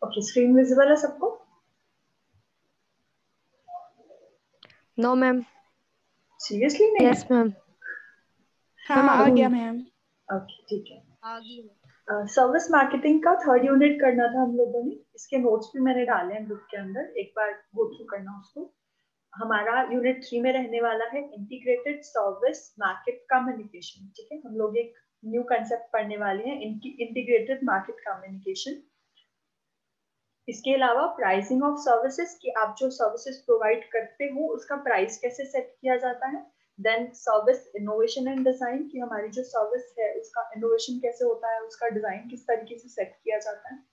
Okay, screen visible है सबको? No ma'am. Seriously नहीं यस है? मैम। मैम हाँ आ आ गई। गया मैम। ओके, ठीक है। आ गई। सर्विस मार्केटिंग का थर्ड यूनिट करना था हम लोगों ने। इसके नोट्स भी मैंने डाले हैं ग्रुप के अंदर, एक बार गो थ्रू करना उसको। हमारा यूनिट 3 में रहने वाला है इंटीग्रेटेड सर्विस मार्केट कम्युनिकेशन। ठीक है, हम लोग एक न्यू कंसेप्ट पढ़ने वाले हैं, इंटीग्रेटेड मार्केट कम्युनिकेशन। इसके अलावा प्राइसिंग ऑफ सर्विसेज, कि आप जो सर्विसेज प्रोवाइड करते हो उसका प्राइस कैसे सेट किया जाता है। Then service innovation and design, कि हमारी जो सर्विस है उसका इनोवेशन कैसे होता है, उसका डिजाइन किस तरीके से सेट किया जाता है।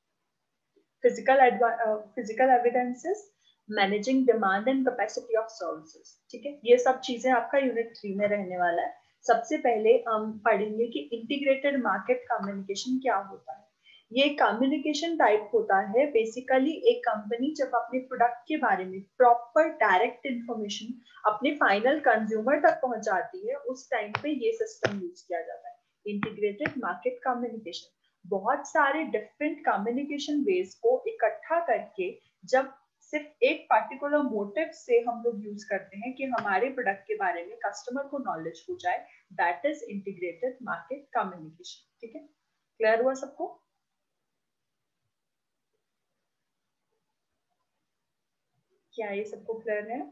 Physical evidences, managing demand and capacity of services. ठीक है, ये सब चीजें आपका यूनिट 3 में रहने वाला है। सबसे पहले हम पढ़ेंगे कि इंटीग्रेटेड मार्केट कम्युनिकेशन क्या होता है। ये कम्युनिकेशन टाइप होता है, बेसिकली एक कंपनी जब अपने प्रोडक्ट के बारे में प्रॉपर डायरेक्ट इंफॉर्मेशन अपने फाइनल कंज्यूमर तक पहुंचाती है, उस टाइम पे ये सिस्टम यूज किया जाता है, इंटीग्रेटेड मार्केट कम्युनिकेशन। बहुत सारे डिफरेंट कम्युनिकेशन वेज को इकट्ठा करके जब सिर्फ एक पर्टिकुलर मोटिव से हम लोग यूज करते हैं कि हमारे प्रोडक्ट के बारे में कस्टमर को नॉलेज हो जाए, that is integrated market communication. ठीक है, क्लियर हुआ सबको? क्या ये सबको क्लियर है?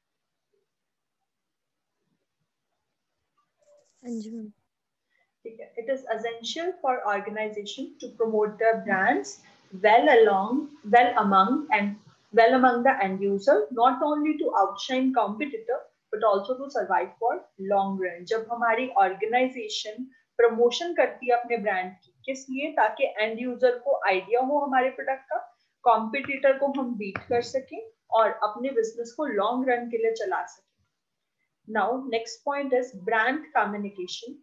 हाँ जी मैम। ठीक है, it is essential for organisation to promote the brands well along well among the end user, not only to outshine competitor but also to survive for long run। जब हमारी ऑर्गेनाइजेशन प्रमोशन करती है अपने brand की, किस लिए? ताकि and user को आइडिया हो हमारे प्रोडक्ट का, कॉम्पिटिटर को हम बीट कर सकें और अपने बिजनेस को लॉन्ग रन के लिए चला सकें। Now next point is brand communication.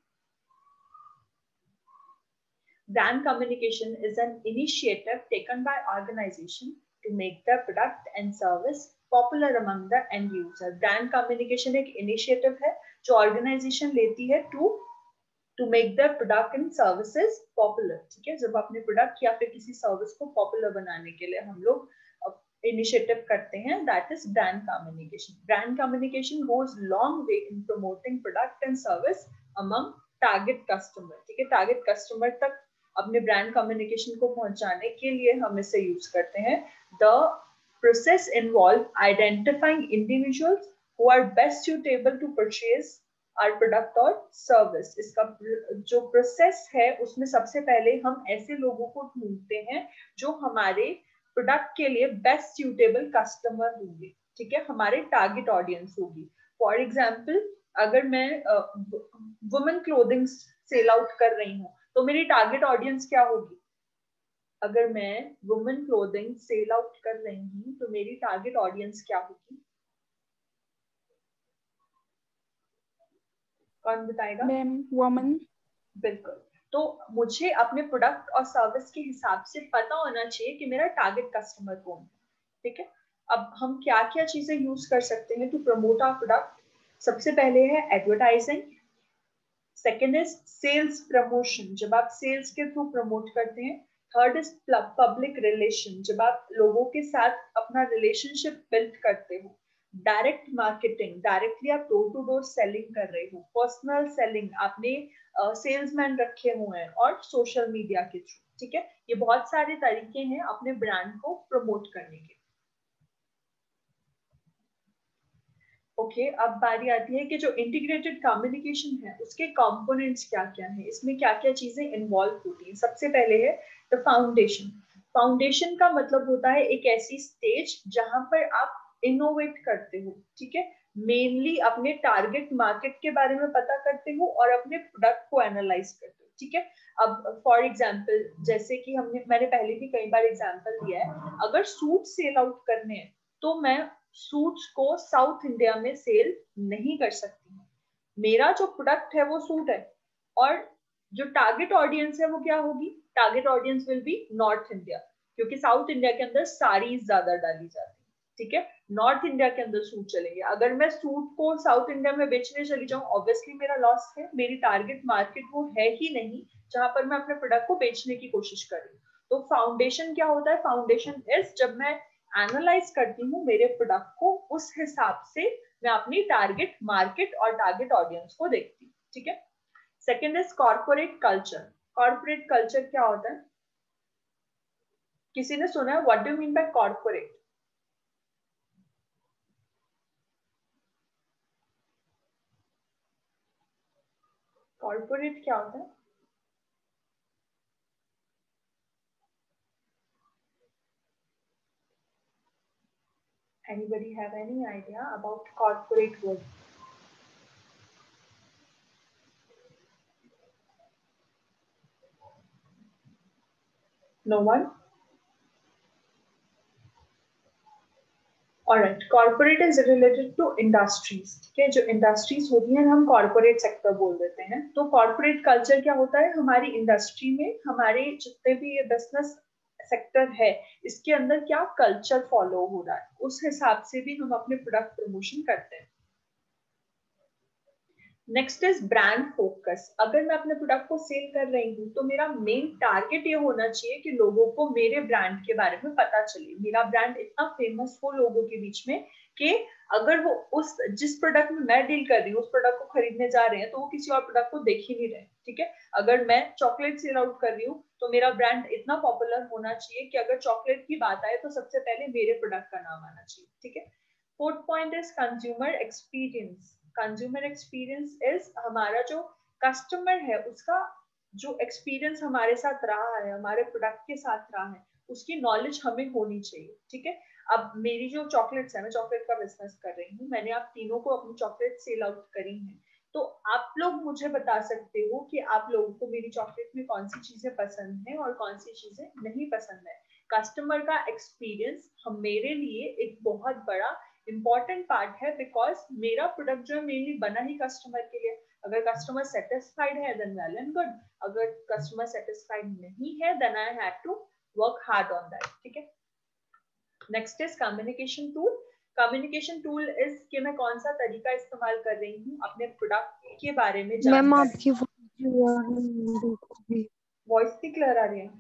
Brand communication is an initiative taken by organization to make the product and service popular among the end user। Brand communication एक initiative है जो organization लेती है to make the product and services popular। ठीक है, जब अपने product या फिर किसी service को popular बनाने के लिए हम लोग initiative करते हैं, that is brand communication। Brand communication goes long way in promoting product and service among target customer। ठीक है, target customer तक अपने ब्रांड कम्युनिकेशन को पहुंचाने के लिए हम इसे यूज करते हैं। The process involve identifying individuals who are best suitable to purchase our product और सर्विस। इसका जो प्रोसेस है उसमें सबसे पहले हम ऐसे लोगों को ढूंढते हैं जो हमारे प्रोडक्ट के लिए बेस्ट सुटेबल कस्टमर होंगे। ठीक है, हमारे टारगेट ऑडियंस होगी। फॉर एग्जाम्पल, अगर मैं वुमेन क्लोथिंग सेल आउट कर रही हूँ तो मेरी टारगेट ऑडियंस क्या होगी? अगर मैं वुमेन क्लोथिंग सेल आउट कर रही हूँ तो मेरी टारगेट ऑडियंस क्या होगी? कौन बताएगा? Ma'am woman. बिल्कुल। तो मुझे अपने प्रोडक्ट और सर्विस के हिसाब से पता होना चाहिए कि मेरा टारगेट कस्टमर कौन है। ठीक है, अब हम क्या क्या चीजें यूज कर सकते हैं टू प्रमोट आवर प्रोडक्ट। सबसे पहले है advertising. Second is sales promotion, जब आप सेल्स के थ्रू प्रमोट करते हैं। थर्ड इज पब्लिक रिलेशन, जब आप लोगों के साथ अपना रिलेशनशिप बिल्ड करते हो। डायरेक्ट मार्केटिंग, डायरेक्टली आप डोर टू डोर सेलिंग कर रहे हो। पर्सनल सेलिंग, आपने सेल्समैन रखे हुए हैं। और सोशल मीडिया के थ्रू। ठीक है, ये बहुत सारे तरीके हैं अपने ब्रांड को प्रमोट करने के। ओके, अब बारी आती है कि जो इंटीग्रेटेड कम्युनिकेशन है उसके कंपोनेंट्स क्या क्या हैं, इसमें क्या क्या चीजें इन्वॉल्व होती हैं। सबसे पहले है द फाउंडेशन। फाउंडेशन का मतलब होता है एक ऐसी स्टेज जहां पर आप इनोवेट करते हो। ठीक है, मेनली अपने टारगेट मार्केट के बारे में पता करते हो और अपने प्रोडक्ट को एनालाइज करते हो। ठीक है, अब फॉर एग्जाम्पल, जैसे कि मैंने पहले भी कई बार एग्जाम्पल दिया है, अगर सूट सेल आउट करने हैं तो मैं सूट्स को साउथ इंडिया में सेल नहीं कर सकती। मेरा जो प्रोडक्ट है वो सूट है और जो टारगेट ऑडियंस है वो क्या होगी? Target audience will be north India, क्योंकि साउथ इंडिया के अंदर साड़ी ज्यादा डाली जाती है। ठीक है, नॉर्थ इंडिया के अंदर सूट चलेंगे। अगर मैं सूट को साउथ इंडिया में बेचने चली जाऊं, ऑब्वियसली मेरा लॉस है। मेरी टारगेट मार्केट वो है ही नहीं जहां पर मैं अपने प्रोडक्ट को बेचने की कोशिश कर रही हूँ। तो फाउंडेशन क्या होता है? फाउंडेशन इज जब मैं एनालाइज करती हूँ मेरे प्रोडक्ट को, उस हिसाब से मैं अपनी टारगेट मार्केट और टारगेट ऑडियंस को देखती हूँ, ठीक है। Second is corporate culture. Corporate culture क्या होता है? किसी ने सुना है? What do mean by corporate? Corporate क्या होता है? Anybody have any idea about corporate world? No one? Alright, corporate is related to industries. ठीक है, जो इंडस्ट्रीज होती हैं हम कॉर्पोरेट सेक्टर बोल देते हैं। तो कॉर्पोरेट कल्चर क्या होता है? हमारी इंडस्ट्री में हमारे जितने भी बिजनेस सेक्टर है इसके अंदर क्या कल्चर फॉलो हो रहा है, उस हिसाब से भी हम अपने प्रोडक्ट प्रमोशन करते हैं। Next is brand focus. अगर मैं अपने प्रोडक्ट को सेल कर रही हूँ तो मेरा मेन टारगेट ये होना चाहिए कि लोगों को मेरे ब्रांड के बारे में पता चले, मेरा ब्रांड इतना फेमस हो लोगों के बीच में कि अगर वो उस जिस प्रोडक्ट में मैं डील कर रही हूँ उस प्रोडक्ट को खरीदने जा रहे हैं तो वो किसी और प्रोडक्ट को देख ही नहीं रहे, ठीक है। अगर मैं चॉकलेट सेल आउट कर रही हूँ तो मेरा ब्रांड इतना पॉपुलर होना चाहिए कि अगर चॉकलेट की बात आए तो सबसे पहले मेरे प्रोडक्ट का नाम आना चाहिए, ठीक है। Fourth point is consumer experience. Consumer experience is हमारा जो कस्टमर है उसका जो एक्सपीरियंस हमारे साथ रहा है, हमारे प्रोडक्ट के साथ रहा है, उसकी नॉलेज हमें होनी चाहिए, ठीक है। अब मेरी जो चॉकलेट्स है, मैं चॉकलेट का बिजनेस कर रही हूँ, मैंने आप तीनों को अपनी चॉकलेट सेल आउट करी है, तो आप लोग मुझे बता सकते हो कि आप लोगों को मेरी चॉकलेट में कौन सी चीजें पसंद है और कौन सी चीजें नहीं पसंद है। कस्टमर का एक्सपीरियंस हम मेरे लिए एक बहुत बड़ा इंपॉर्टेंट पार्ट है, बिकॉज मेरा प्रोडक्ट जो है मेनली बना ही कस्टमर के लिए। अगर कस्टमर सेटिस्फाइड है देन वेल एंड गुड, अगर कस्टमर सेटिस्फाइड नहीं है then I have to work hard on that, ठीक है। Next is communication tool. Communication tool is कि मैं कौन सा तरीका इस्तेमाल कर रही हूँ अपने प्रोडक्ट के बारे में मैम जानकारी। आपकी वॉइस भी क्लियर आ रही है?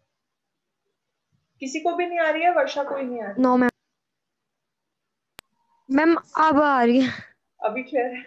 किसी को भी नहीं आ रही है? वर्षा को ही नहीं आ रही? No ma'am. मैम अब आ रही है। अभी क्लियर है?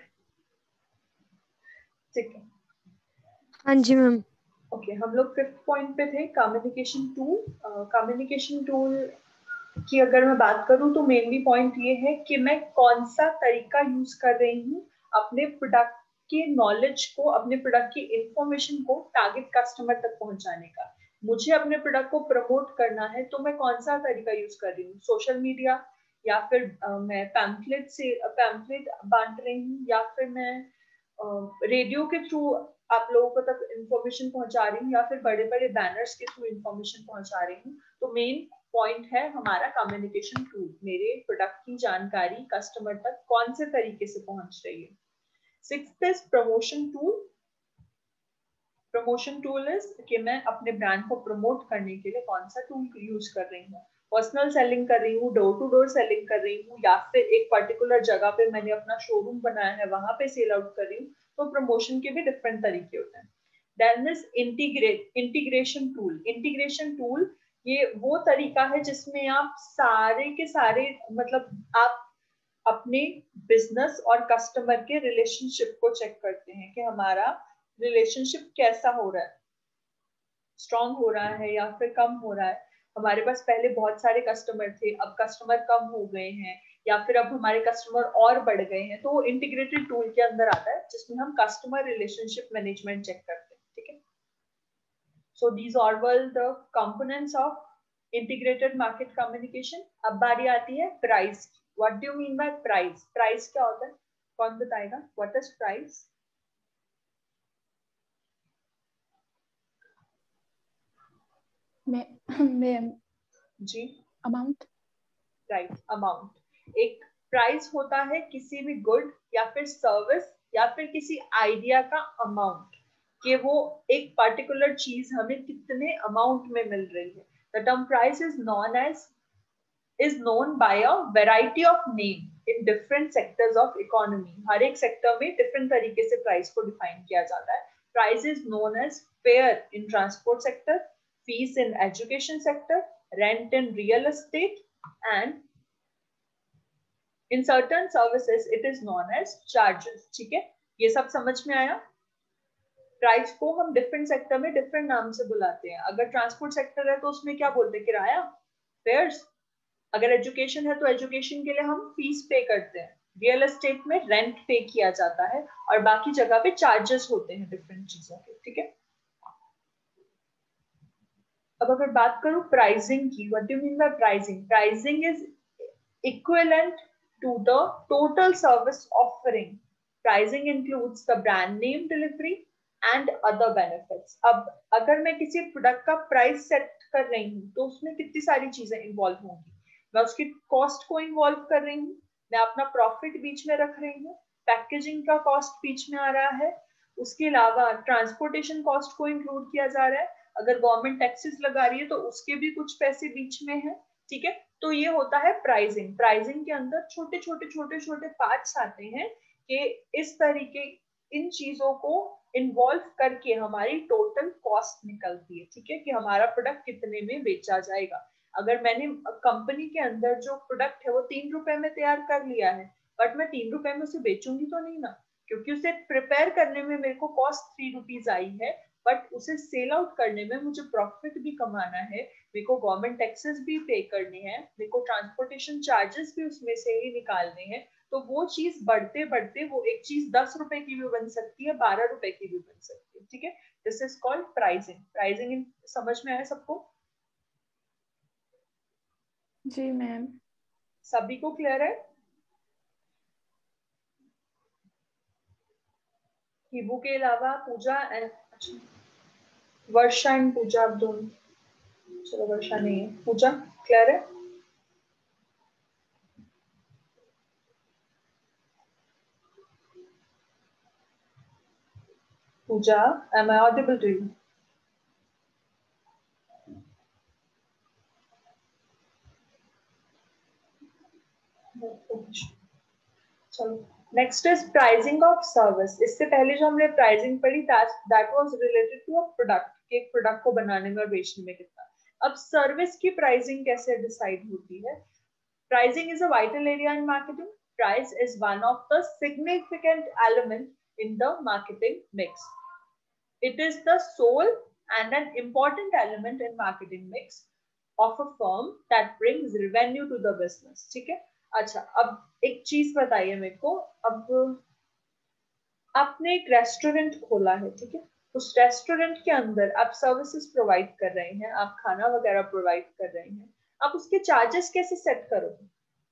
ठीक है, हाँ जी मैम। ओके हम लोग फिफ्थ पॉइंट पे थे, कम्युनिकेशन टूल। कम्युनिकेशन टूल की अगर मैं बात करूं तो मेनली पॉइंट ये है कि मैं कौन सा तरीका यूज कर रही हूँ अपने प्रोडक्ट के नॉलेज को, अपने प्रोडक्ट की इंफॉर्मेशन को टारगेट कस्टमर तक पहुंचाने का। मुझे अपने प्रोडक्ट को प्रमोट करना है तो मैं कौन सा तरीका यूज कर रही हूँ? सोशल मीडिया, या फिर मैं पैम्फलेट बांट रही हूँ, या फिर मैं रेडियो के थ्रू आप लोगों को तक इंफॉर्मेशन पहुंचा रही हूँ, या फिर बड़े बड़े बैनर्स के थ्रू इंफॉर्मेशन पहुंचा रही हूँ। तो मेन पॉइंट है हमारा कम्युनिकेशन टूल, मेरे प्रोडक्ट की जानकारी कस्टमर तक कौन से तरीके से पहुंच रही है। Sixth is promotion tool. Promotion tool is कि मैं अपने ब्रांड को प्रमोट करने के लिए कौन सा टूल यूज कर रही हूँ। पर्सनल सेलिंग कर रही हूँ, डोर टू डोर सेलिंग कर रही हूँ, या फिर एक पर्टिकुलर जगह पे मैंने अपना शोरूम बनाया है वहां पे सेल आउट कर रही हूँ। तो प्रमोशन के भी डिफरेंट तरीके होते हैं। Then is integration tool. Integration tool ये वो तरीका है जिसमें आप सारे के सारे मतलब आप अपने बिजनेस और कस्टमर के रिलेशनशिप को चेक करते हैं कि हमारा रिलेशनशिप कैसा हो रहा है, स्ट्रांग हो रहा है या फिर कम हो रहा है। हमारे पास पहले बहुत सारे कस्टमर थे, अब कस्टमर कम हो गए हैं, या फिर अब हमारे कस्टमर और बढ़ गए हैं, तो वो इंटीग्रेटेड टूल के अंदर आता है जिसमें हम कस्टमर रिलेशनशिप मैनेजमेंट चेक करते हैं, ठीक है। So these are all the components of integrated market communication. अब बारी आती है प्राइस की। What do you mean by price? Price क्या होता है? कौन बताएगा? What is price? में जी, अमाउंट। Right, amount. एक प्राइस होता है किसी भी गुड या फिर सर्विस या फिर किसी आइडिया का अमाउंट, कि वो एक पर्टिकुलर चीज हमें कितने अमाउंट में मिल रही है। The term price is known by a variety of name in different sectors of economy. हर एक सेक्टर में डिफरेंट तरीके से प्राइस को डिफाइन किया जाता है। Price is known as fare in transport sector, fees in education sector, rent in real estate, and in certain services it is known as charges. ठीक है, ये सब समझ में आया? प्राइस को हम डिफरेंट सेक्टर में डिफरेंट नाम से बुलाते हैं. अगर ट्रांसपोर्ट सेक्टर है तो उसमें क्या बोलते हैं? किराया, फेयर्स. अगर एजुकेशन है तो एजुकेशन के लिए हम फीस पे करते हैं. रियल एस्टेट में रेंट पे किया जाता है और बाकी जगह पे चार्जेस होते हैं डिफरेंट चीजों के. ठीक है, अब अगर बात करूं प्राइसिंग की, what do you mean by pricing? Pricing is equivalent to the total service offering. Pricing includes the brand name, delivery and other benefits. अब अगर मैं किसी प्रोडक्ट का प्राइस सेट कर रही हूँ तो उसमें कितनी सारी चीजें इन्वॉल्व होंगी. मैं उसकी कॉस्ट को इन्वॉल्व कर रही हूँ, मैं अपना प्रॉफिट बीच में रख रही हूँ, पैकेजिंग का कॉस्ट बीच में आ रहा है, उसके अलावा ट्रांसपोर्टेशन कॉस्ट को इंक्लूड किया जा रहा है. अगर गवर्नमेंट टैक्सेस लगा रही है तो उसके भी कुछ पैसे बीच में है. ठीक है, तो ये होता है प्राइसिंग. प्राइसिंग के अंदर छोटे छोटे पार्ट्स आते हैं कि इस तरीके इन चीजों को इन्वॉल्व करके हमारी टोटल कॉस्ट निकलती है. ठीक है, कि हमारा प्रोडक्ट कितने में बेचा जाएगा. अगर मैंने कंपनी के अंदर जो प्रोडक्ट है वो 3 रुपए में तैयार कर लिया है, बट मैं 3 रुपए में उसे बेचूंगी तो नहीं ना, क्योंकि उसे प्रिपेयर करने में मेरे को कॉस्ट 3 रुपीज आई है, बट उसे सेल आउट करने में मुझे प्रॉफिट भी कमाना है, मेरे को गवर्नमेंट टैक्सेस भी पे करने हैं, मेरे को ट्रांसपोर्टेशन चार्जेस भी उसमें से ही निकालने हैं. तो वो चीज बढ़ते बढ़ते वो एक चीज 10 रुपए की भी बन सकती है, 12 रुपए की भी बन सकती है. ठीक है, this is called pricing. Pricing समझ में आया सबको? जी मैम. सभी को क्लियर है? हिबू के अलावा पूजा एंड वर्षा एंड पूजा, आप दोनों. चलो वर्षा नहीं है, पूजा क्लियर है? Pooja, am I audible to you? चलो, next is pricing of service. इससे पहले जो हमने प्राइसिंग पढ़ी that was related to a product, कि एक प्रोडक्ट को बनाने में और बेचने में कितना. अब सर्विस की प्राइसिंग कैसे डिसाइड होती है? Pricing is a vital area in marketing. Price is one of the significant element in the marketing mix. It is the sole and an important element in marketing mix of a firm that brings revenue to the business. ठीक है, अच्छा अब एक चीज बताइए मेरे को. अब आपने एक रेस्टोरेंट खोला है, ठीक है, उस रेस्टोरेंट के अंदर आप सर्विसेज प्रोवाइड कर रहे हैं, आप खाना वगैरह प्रोवाइड कर रहे हैं, आप उसके चार्जेस कैसे सेट करोगे?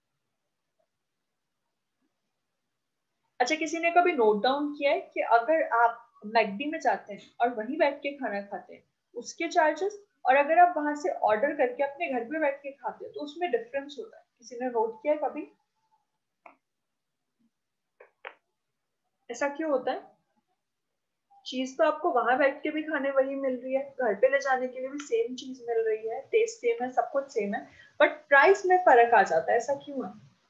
अच्छा, किसी ने कभी नोट डाउन किया है कि अगर आप मैकडी में जाते हैं और वहीं बैठ के खाना खाते हैं उसके चार्जेस, और अगर आप वहां से ऑर्डर करके अपने घर पे बैठ के खाते हैं तो उसमें डिफरेंस होता है? किसी ने नोट किया है कभी? ऐसा क्यों होता है? चीज तो आपको वहां बैठ के भी खाने वही मिल रही है, घर पे ले जाने के लिए भी सेम चीज मिल रही है, टेस्ट सेम है, सब कुछ सेम है, बट प्राइस में फर्क आ जाता है. ऐसा क्यों है?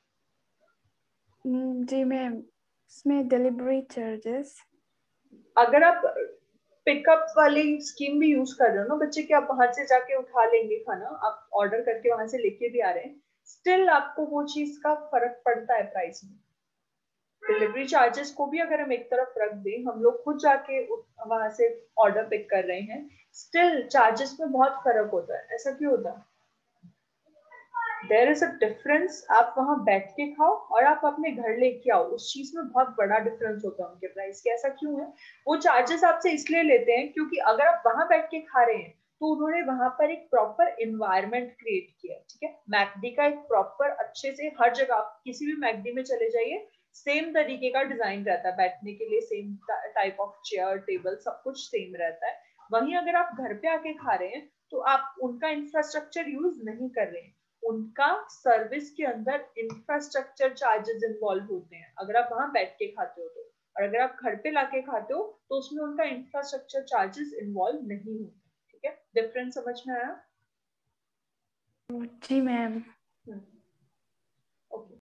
जी मैम, इसमें डिलीवरी चार्जेस. अगर आप पिकअप वाली स्कीम भी यूज कर रहे हो ना बच्चे, कि आप वहां से जाके उठा लेंगे खाना, आप ऑर्डर करके वहां से लेके भी आ रहे हैं, स्टिल आपको वो चीज का फर्क पड़ता है प्राइस में. डिलीवरी चार्जेस को भी अगर हम एक तरफ रख दें, हम लोग खुद जाके वहां से ऑर्डर पिक कर रहे हैं, स्टिल चार्जेस में बहुत फर्क होता है. ऐसा क्यों होता है? There is a difference. आप वहां बैठ के खाओ और आप अपने घर लेके आओ, उस चीज में बहुत बड़ा डिफरेंस होता है उनके प्राइस के. ऐसा क्यों है? वो चार्जेस आपसे इसलिए लेते हैं क्योंकि अगर आप वहां बैठ के खा रहे हैं तो उन्होंने वहां पर एक प्रॉपर एनवायरनमेंट क्रिएट किया. ठीक है, मैकडी का एक प्रॉपर अच्छे से हर जगह, आप किसी भी मैकडी में चले जाइए, सेम तरीके का डिजाइन रहता है, बैठने के लिए same type of chair table सब कुछ सेम रहता है. वहीं अगर आप घर पे आके खा रहे हैं तो आप उनका इंफ्रास्ट्रक्चर यूज नहीं कर रहे हैं, उनका सर्विस के अंदर इंफ्रास्ट्रक्चर चार्जेस इन्वॉल्व होते हैं अगर आप वहां बैठ के खाते हो तो. और अगर आप घर पे लाके खाते हो तो उसमें उनका इंफ्रास्ट्रक्चर चार्जेस इन्वॉल्व नहीं होते. ठीक है, डिफरेंस समझ में आया? जी मैम. ओके.